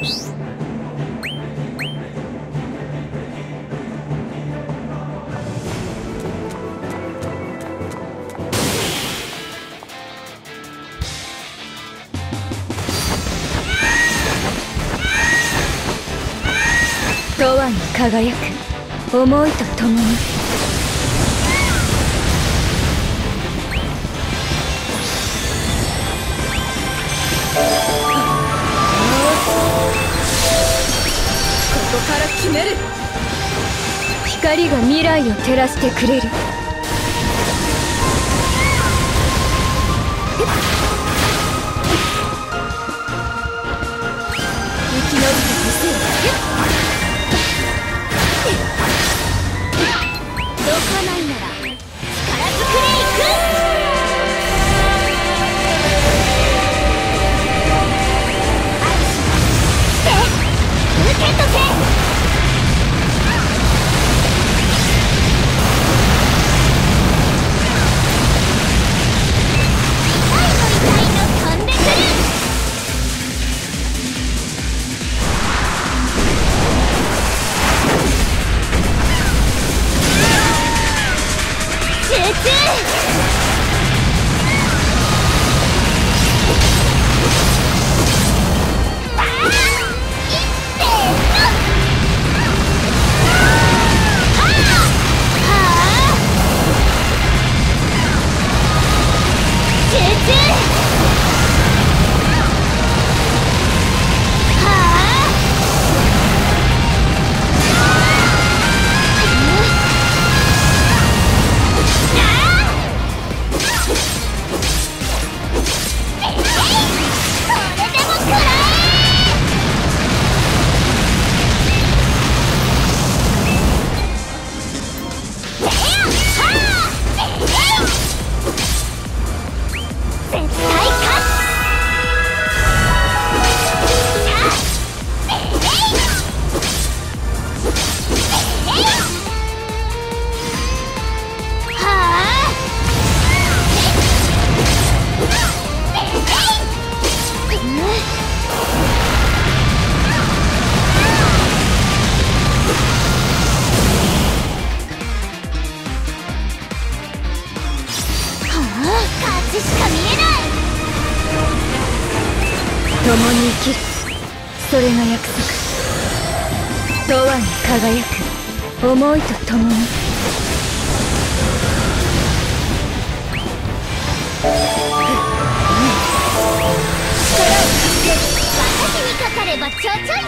永遠に輝く思いとともに。ここから決める。光が未来を照らしてくれる。生き延びてみせる。どかないなら力ずくでいく。受けとけ。共に生きる、それが約束。永遠に輝く思いとともに。私にかかればちょちょいのちょい。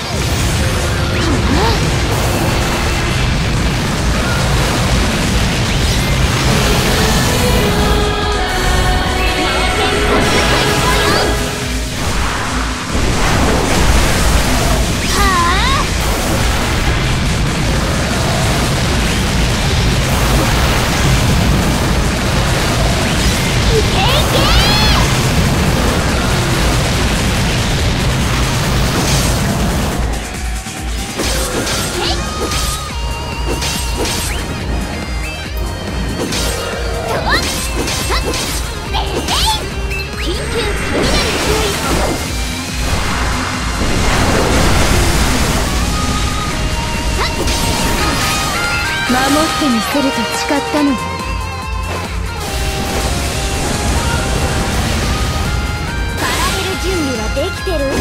守ってみせると誓ったのに。駆られる準備はできてる？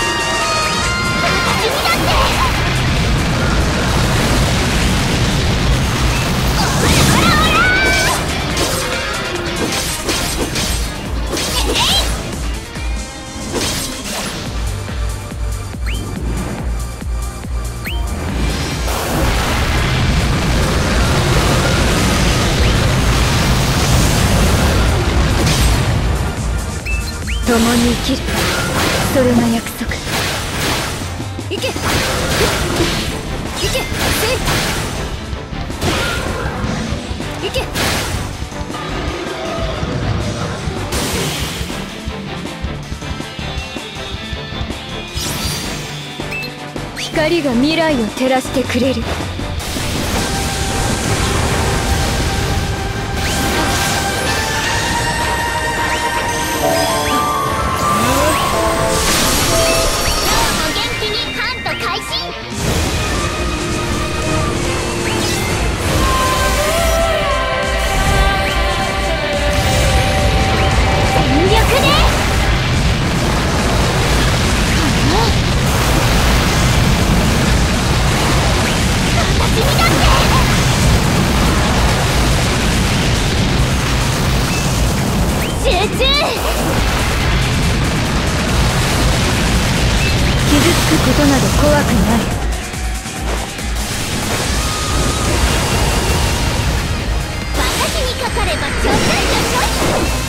私にだって。共に生きる、それが約束。行け行け、せい行け。光が未来を照らしてくれる。元くことなど怖くない。 私にかかればちょいちょいちょいちょい。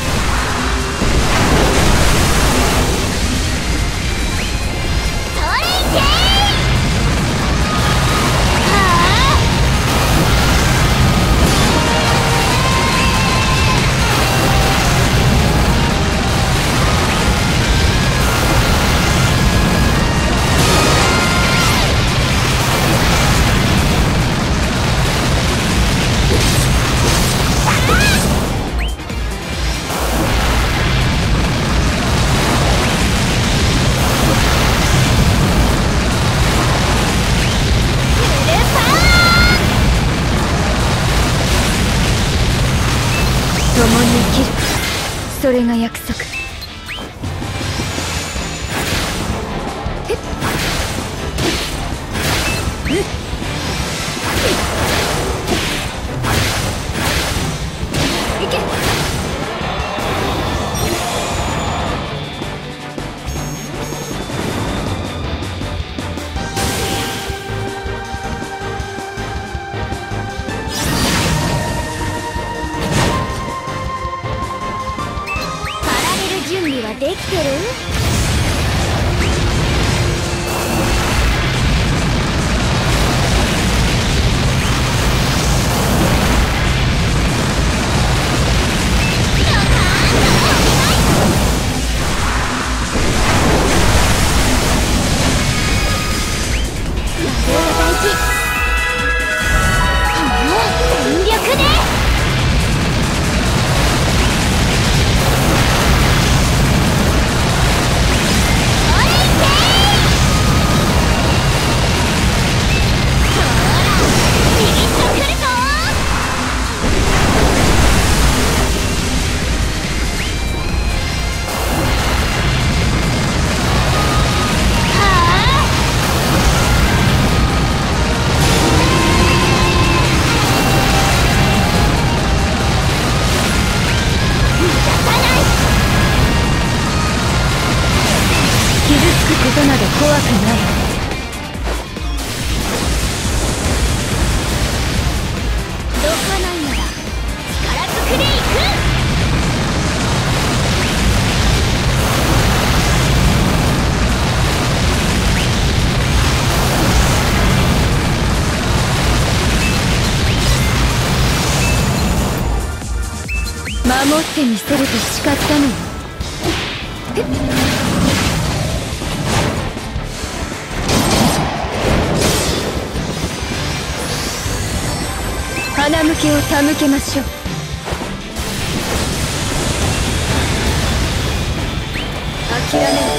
共に生きる、それが約束。いけ。 準備はできてる？全力で。 傷つくことなど怖くない。 どかないなら力ずくでいく。 守ってみせると誓ったのよ。花向けを手向けましょう。諦めない。